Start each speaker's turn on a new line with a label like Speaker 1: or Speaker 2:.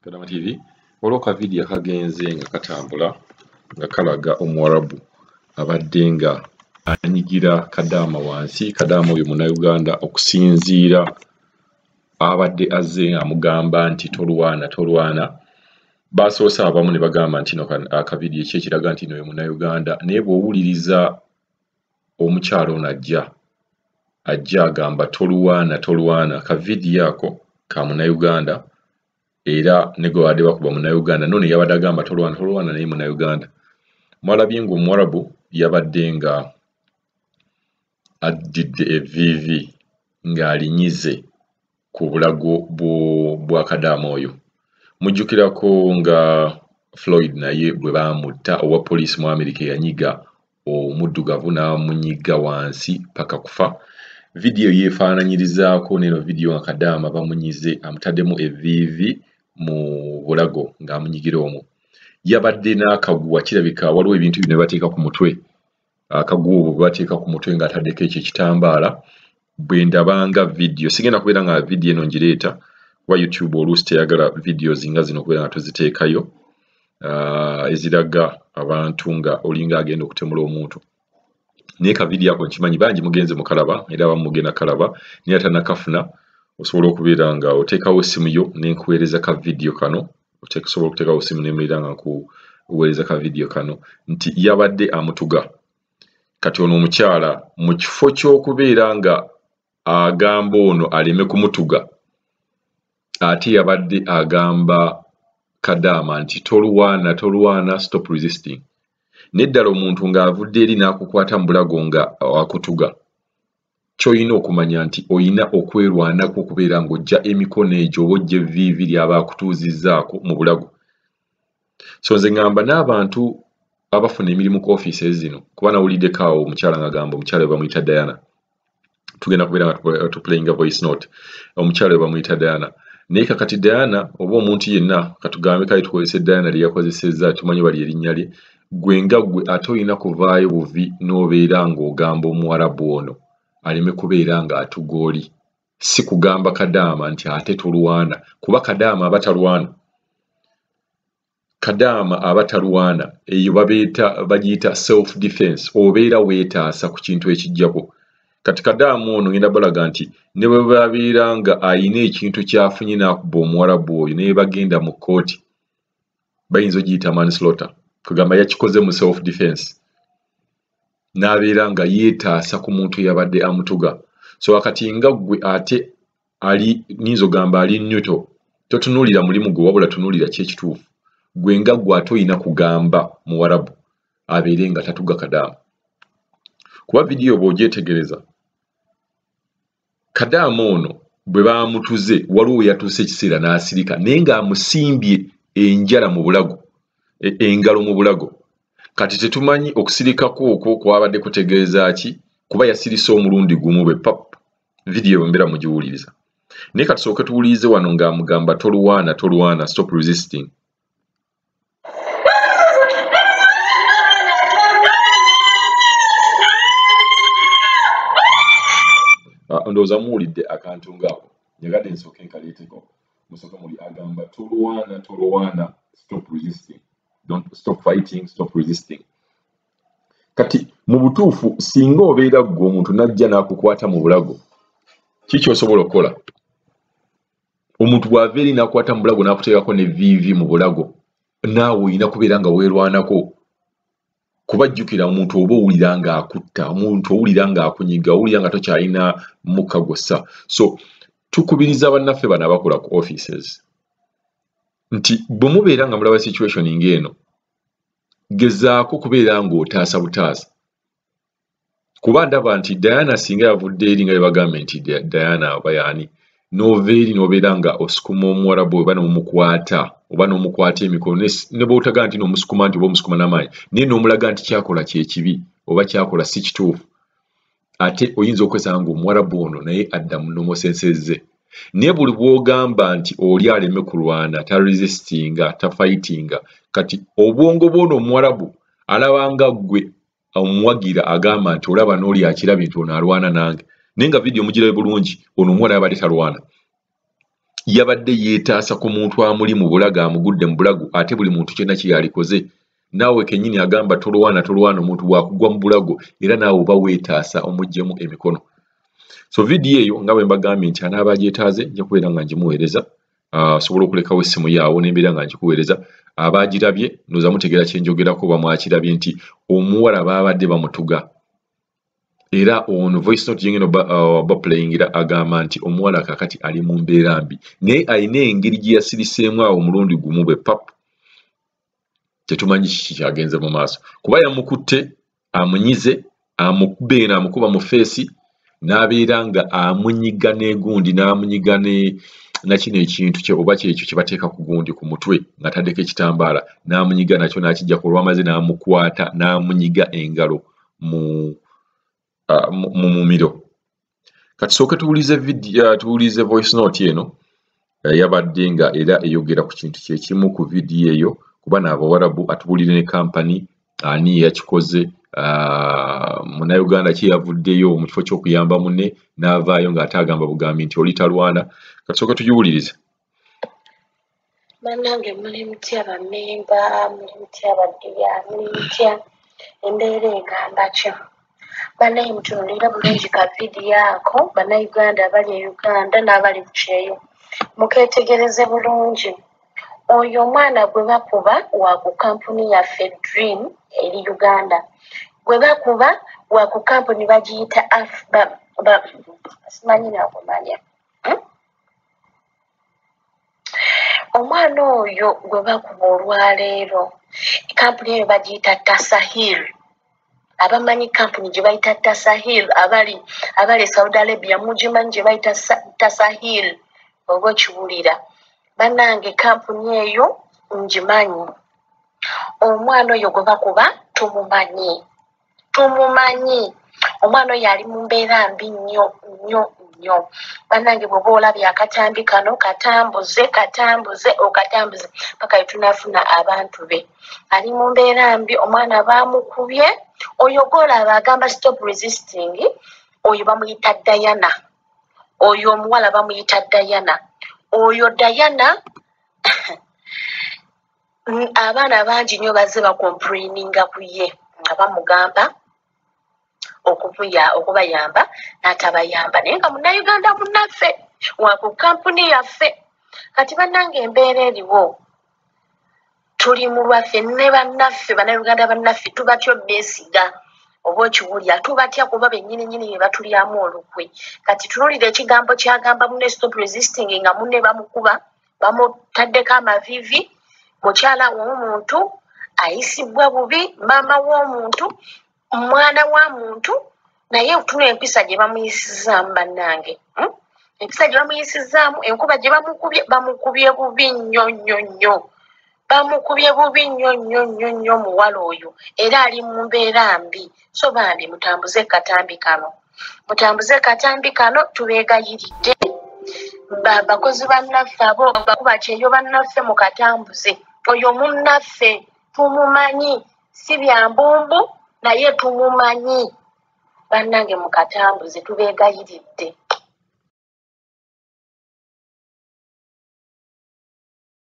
Speaker 1: Kadaama TV waliwo ka video akagenze nga katambula nga kalaga Omuwalabu abadde nga anyigira Kadaama wansi. Kadaama oyo Munnayuganda okusinziira abadde azze amugamba nti tolwana. Basoose abamu ne bagamba nti no akavidiyo ekiraga nti no ye Munnayuganda, naye bw'owuliriza omukyalo ono ajja agamba tolwana. Akavidiyo ako ka Munnayuganda era ne gwe wadde bakuba Munnayuganda none yabadde agamba tolwana naye Munnayuganda. Mwalabye ng'Omuwalabu yabadde nga addidde evviivi ng'alinyize ku bulago bwa Kadaama oyo. Mujjukirako nga Floyd naye bwe baamutta owa poliisi mu Amerika eyanyiga omuddugavu n'amunyiga wansi paka kufa. Vidiyo yeefaananyirizaako n'eno vidiyo nga Kadaama bamunyize amutaddemu evviivi mu bulago ng'amunyigira omwo. Yabadde n'akaguwa, kirabika waliwo ebintu bino bateeka ku mutwe. Akaguwa obwo bateeka ku mutwe ng'ataddeko ekyo ekitambaala. Bwe ndabanga vidiyo, sigenda kubeera nga vidiyo eno ngireeta kuba YouTube oluusi teyagala vidiyo zinga zino kubeera nga tuziteekayo eziraga abantu nga olinga agenda okutemula omuntu. Naye ka vidiyo ako nkimanyi bangi mugenze mukalaba era abamu mugenda kalaba naye atanakafuna osobola okubeera nga oteekawo essimu yo n'enkuweereza ka vidiyo kano. Osobola okuteekawo essimu n'embeera nga nkuweereza ka vidiyo kano nti yabadde amutuga. Kati ono omukyala mu kifo ky'okubeera nga agamba ono aleme kumutuga, ate yabadde agamba Kadaama nti tolwana, stop resisting. Neddala omuntu ng'avudde eri n'akukwata mu bulago nga akutuga, ky'olina okumanya nti olina okwerwanako okubeera ng'ojja emikono egyo oba ojja evviivi ly'aba akutuuzizzaako mu bulago. So nze ngamba n'abantu abafuna emirimu ku ofiisi zino, kuba nawuliddeko awo omukyala ng'agamba omukyala we bamuyita Diana. Tugenda kubeera nga tuplayinga voice note. Omukyala we bamuyita Diana. Naye kakati Diana oba omuntu yenna katugambe kale tukozese Diana lye yakozesezza tumanyi bali erinnya lye, gwe nga gwe ate olina kuvaayo buvi n'obeera ng'ogamba Omuwalabu ono aleme kubeera ng'atuga oli. Si kugamba Kadaama nti ate tolwana, kuba Kadaama aba talwana eyo bagiyita self defense, obeera weetaasa ku kintu ekijjako. Kati Kadaama ono ngenda balaga nti ne bwe babeera nga ayina ekintu ky'afunye n'akuba Omuwalabu oyo naye bagenda mu kkooti, bayinza ogiyita manslaughter, kugamba yakikoze mu self defense n'abeera nga yeetaasa ku muntu eyabadde amutuga. So wakati nga gwe ate nyinza ogamba ali nyuto, totunuulira mulimu gwe wabula tunuulira ki ekituufu. Gwe nga gwe ate olina kugamba Muwalabu abeere nga tatuga Kadaama. Kuba vidiyo bw'ogyetegereza Kadaama ono bwe baamutuze waliwo yatuuse ekiseera n'asirika naye ng'amusimbye enjala mu bulago, engalo mu bulago. Kati tetumanyi okusirikako okwo kwabadde kutegeeza ki, kuba yasirise omulundi gumu bwe pap. Vidiyo bwembeera mugiwuliriza. Naye kati tusooke tuwulirize wano ng'amugamba tolwana, stop resisting. Ndowooza muwulidde akantu ng'ako, nyagadde nsooke nkaleeteko. Musooke muli agamba tolwana, stop resisting. Don't stop fighting, stop resisting. Kati mu butuufu singa obeera gwe omuntu n'ajja n'akukwata mu bulago, kiki osobola okukola? Omuntu bw'ava eri n'akwata mu bulago n'akuteekako n'evviivi mu bulago, naawe olina kubeera nga weerwanako. Kuba jjukira omuntu oba owulira ng'akutta, omuntu owulira ng'akunyiga, owulira nga tokyalina mukka gwossa. So tukubiriza bannaffe bano abakola ku offices nti bwe mubeera nga mulaba situation ng'eno, gezaako kubeera ng'otaasa butaasa. Kuba ndaba nti Diana singa yavudde eri nga bwe bagambe nti Diana oba yaani, n'ova eri n'obeera nga osukuma Omuwalabu oba n'omukwata emikono, ne bw'otagaa nti n'omusukuma nti oba omusukuma n'amaanyi, naye n'omulaga nti kyakola kye kibi oba kyakola si kituufu, ate oyinza okwesanga ng'Omuwalabu ono naye adda mu nnomosensezze. Naye buli bw'ogamba nti oli aleme kulwana, taresistinga, tafightinga, kati obwongo bw'ono Omuwalabu alabanga gwe omuwagira agamba nti olaba n'oli akirabye nti ono alwana nange. Naye nga vidiyo mugirabe bulungi, ono omuwala yabadde talwana. yabadde yeetaasa ku muntu amuli mu bulago amugudde mu bulago ate buli muntu kyonna kye yalikoze naawe kennyini agamba tolwana omuntu bwakugwa mu bulago era naawe oba weetaasa omuggyemu emikono. So vidiyo eyo nga bwe mbagambye nti anaaba agyetaaze nja kubeera nga ngimuweereza asobola okulekawo essimu yaawo nembeera nga nkikuweereza abaagirabye noza mutegeera kyenjogerako bamwakirabye nti omuwala baabadde bamutuga era ono voice note yengeno baplayingira agamba nti omuwala kakati ali mu mbeera mbi naye alina engeri gye yasiriseemu awo omulundi gumu bwe pap tetumanyi kiki kyagenze mu maaso kuba yamukutte amunyize amukubeena amukuba mu feesi n'abeera nga amunyiga n'egundi n'amunyiga na kino ekintu kye oba kyekyo kye bateeka ku gundi ku mutwe ng'ataddeko ekitambaala n'amunyiga nakyo n'akijja ku olwamaze n'amukwata n'amunyiga engalo mu mumiro. Kati sooke tuwulize voice note eno yabadde nga era eyogera ku kintu kyekimu ku vidiyo eyo kuba n'Abawarabu atubuulire ne kampani ani yakikoze Munnayuganda ki yavuddeyo mu kifo ky'okuyamba munne n'avaayo ng'ate agamba bugambi nti oli talwana. Kati sooke tugiwulirize.
Speaker 2: Bannange muli mutya bammemba, muli mutya baddiya, muli mutya embeera egamba kyo. Bannaye mutunuulira bulungi ka vidiyo ako bannayuganda abali e Uganda n'abali ku kyeyo mukeetegereze bulungi. Oyo omwana gwe bakuba wa ku kampuni yaffe Dream eri Uganda. Gwe bakuba wa ku kampuni bagiyita simanyi nakumanya. Omwana oyo gwe bakuba olwaleero kampuni eyo bagiyita Tasahil. Abamanyi kampuni gye bayita Tasahil abali Saudi Arabia mugimanyi gye bayita Tasahil oba okiwulira. Bannange kampuni eyo ngimanyi. Omwana oyo gwe bakuba tumumanyi. Omwana oyo ali mu mbeera mbi nnyo. Bannange bw'oba olabye akatambi kano katambuze okatambuze paka yetunafuna abantu be. Ali mu mbeera mbi omwana baamukubye. Oyo gw'olaba agamba stop resisting oyo bamuyita Diana. Oyo omuwala bamuyita Diana. Oyo Diana abaana bangi nnyo bazze bakomplaininga ku ye nga bamugamba okubayamba n'atabayamba naye nga Munnayuganda munnaffe wa ku kampuni yaffe. Kati bannange embeera eriwo tuli mu lwaffe ne bannaffe Bannayuganda bannaffe tubatya beesiga oba okiwulya tubatya kuba bennyini be batulyamu olukwe. Kati tunuulira ekigambo kyagamba munne stop resisting nga munne bamukuba bamutaddeko amavivi mukyala w'omuntu ayisibwa bubi maama w'omuntu mwana wa muntu naye tuna empisa gye bamuyisizaamu bannange. Empisa gye bamuyisizaamu enkuba gye bamukubye bubi nnyo. Bamukubye bubi nnyo muwala oyo era ali mu mbeera mbi. So bambi mutambuze katambi kano tubeegayiridde bakozi bannaffe abo bakuba kyeyo bannaffe mukatambuze. Oyo munnaffe tumumanyi si bya mbumbu naye tumumanyi. Bannange mukatambuze tubeegayiridde.